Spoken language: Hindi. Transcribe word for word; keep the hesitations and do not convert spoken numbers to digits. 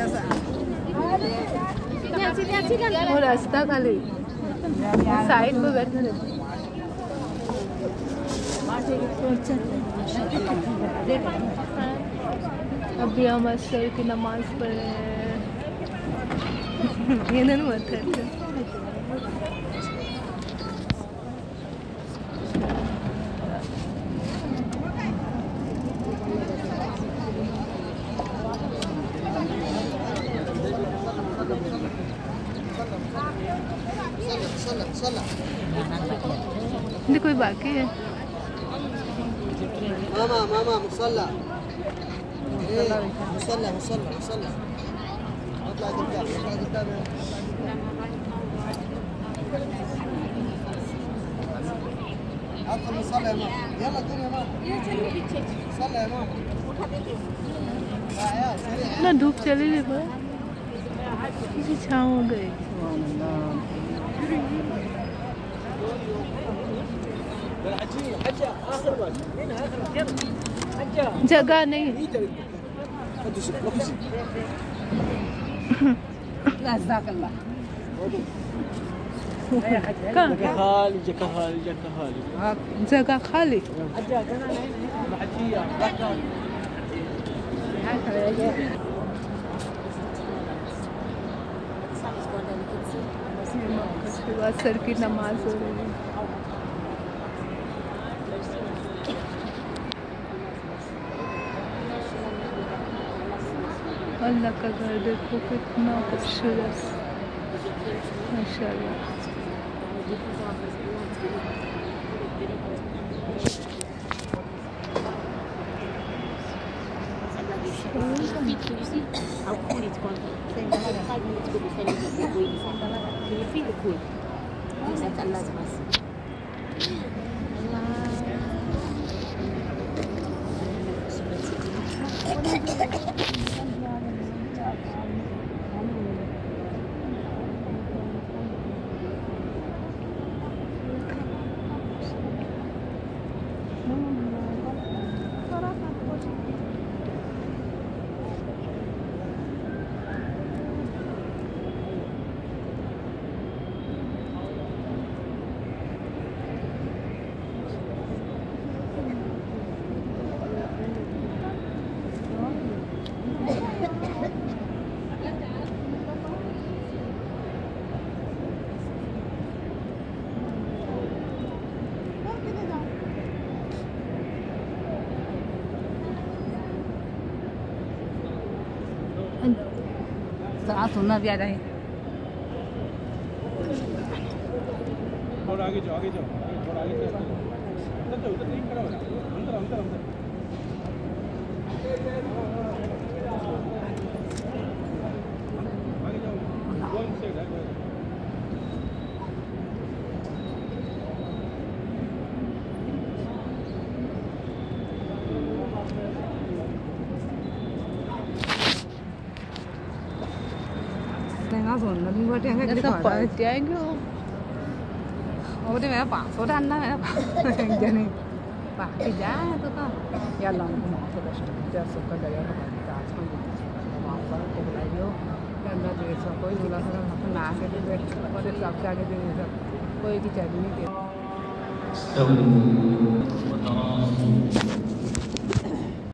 वो रास्ता खाली साइड पे बैठने दे। अभी हम असर की नमाज पढ़ रहे हैं। ये नहीं मत है। ये कोई बाकी है? मामा मामा मुसल्ला मुसल्ला मुसल्ला मुसल्ला اطلع قدام اطلع قدام ادخل صلي يا ماما يلا قوم يا ماما صلي يا ماما ना धूप चली गई पर किसी छाँव हो गई। जगह नहीं जगह खाली सर की नमाज हो रही है। अल्लाह का घर देखो कितना खूबसूरत माशाल्लाह। How cool it's going to be. Five minutes to be finished. Can you feel the cool? That's Allah's mercy. साथ सुनना भी आ जाए। और आगे जाओ आगे जाओ और आगे जाओ अंदर जाओ उधर नहीं खड़ा हो अंदर अंदर अंदर आगे जाओ वन साइड है। Mình qua trang cái sắp bởi trái cơ. Ủa đi mẹ bạc số đanh đó mẹ bạc. Cho nên bạc cái giá tôi có. Ya lòng của mọi người là sẽ sắp cái đấy nó phải trả xong rồi. Mọi người cũng lại vô. Nên là để cho coi như là nó không nã cái đấy. Có thể sắp ra cái đấy rồi. Coi cái trái như thế.